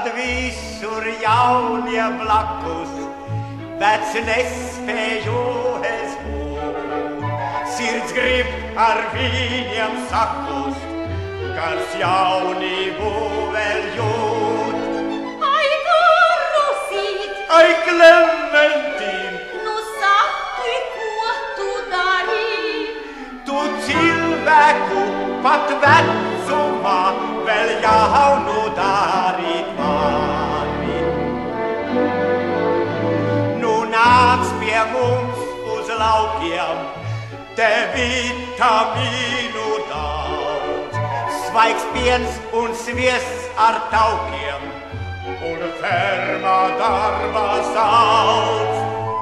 kad visur jaunie blakus, vec nespēju es būt. Sirds grib ar viņiem sakust, kas jaunību vēl jūt. Ai, Garūšīt! Ai, Klementīn! Nu saki, ko tu dari? Tu cilvēku pat vecumā vēl jaunu darīt mani. Nu nāc pie mums uz laukiem, te vitamīnu daudz, svaigs piens un sviests ar taukiem, un fermā darbā sauc.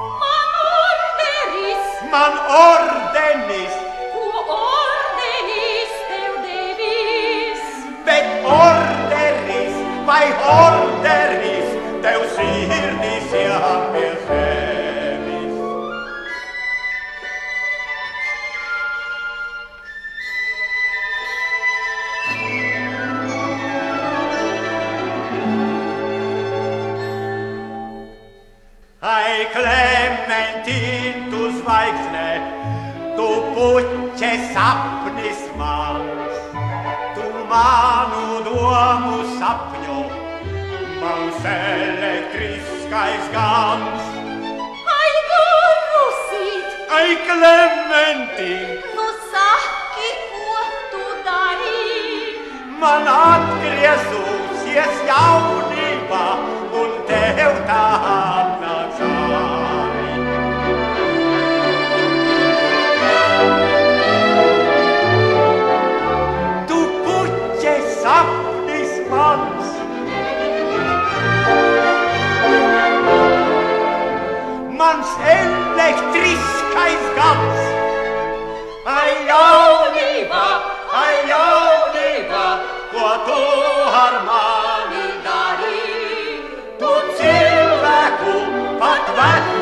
Man ordenis! Ko ordenis tev devis? Bet orderis vai orderis tev sirdis jāpie sevis. Ai, Klementīn, tu zvaigzne, tu puķe sapnis mans, tu manu domu sapņu, mans elektriskais gans. Ai, Garūšīt! Ai, Klementīn! Nu saki, ko tu dari? Man atgriezusies jaunībā, un tev tā atnāk zāri. Tu puķe sapnis mans, mans elektriskais gans. Ai, jaunībā, ko tu ar mani dari? Tu cilvēku pat vec